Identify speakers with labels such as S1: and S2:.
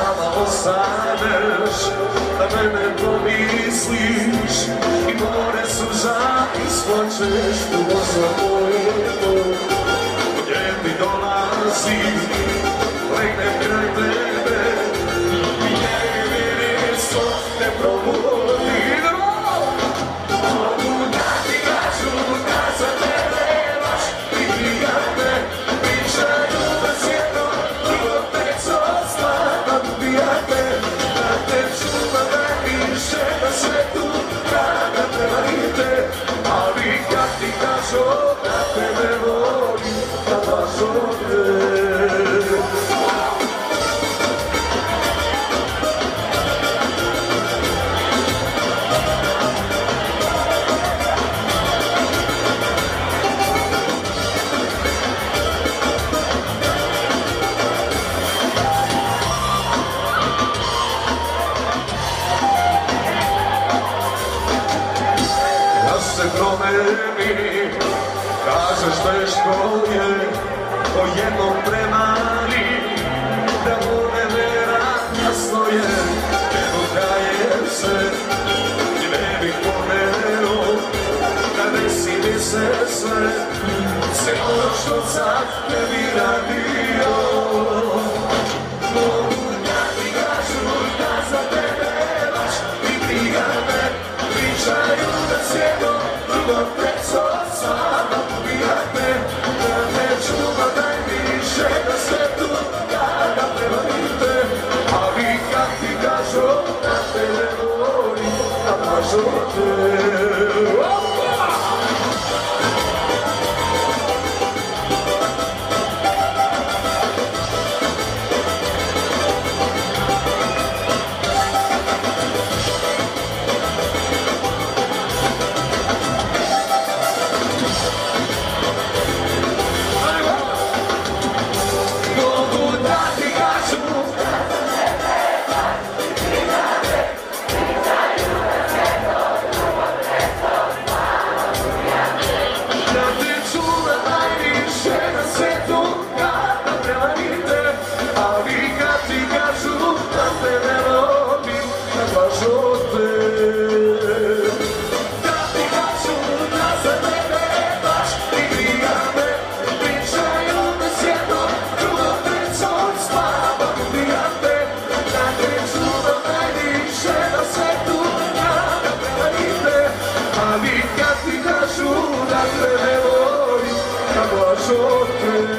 S1: sama ostaneš, da mene pomisliš i more suza isplačeš u voza moje. Gdje ti dolazi, legnem kraj tebe i njevi risto te probudi. Mogu da ti kažu da za tebe baš i prijatne pričaju da sjedno drugo peco stvarno ubijate, da te čuva najviše na svetu kada prevarite, ali kad ti kažu da tebe volim, da baš ovdje. Promeni, kažeš teško je, o jednom premali, da bude vera, jasno je, evo daje se, i ne bih pomenuo, da desi mi se sve, sve ono što sad ne bi radio. Mogu da ti kažu da za tebe baš i prijave, pričaju da sjedno drugo peco sama ubijate, da ne čuva najviše na svetu kada prevarite, ali kad ti kažu da te ne volim, da baš ovdje. Ali kad ti kažu da te ne volim, da baš od te.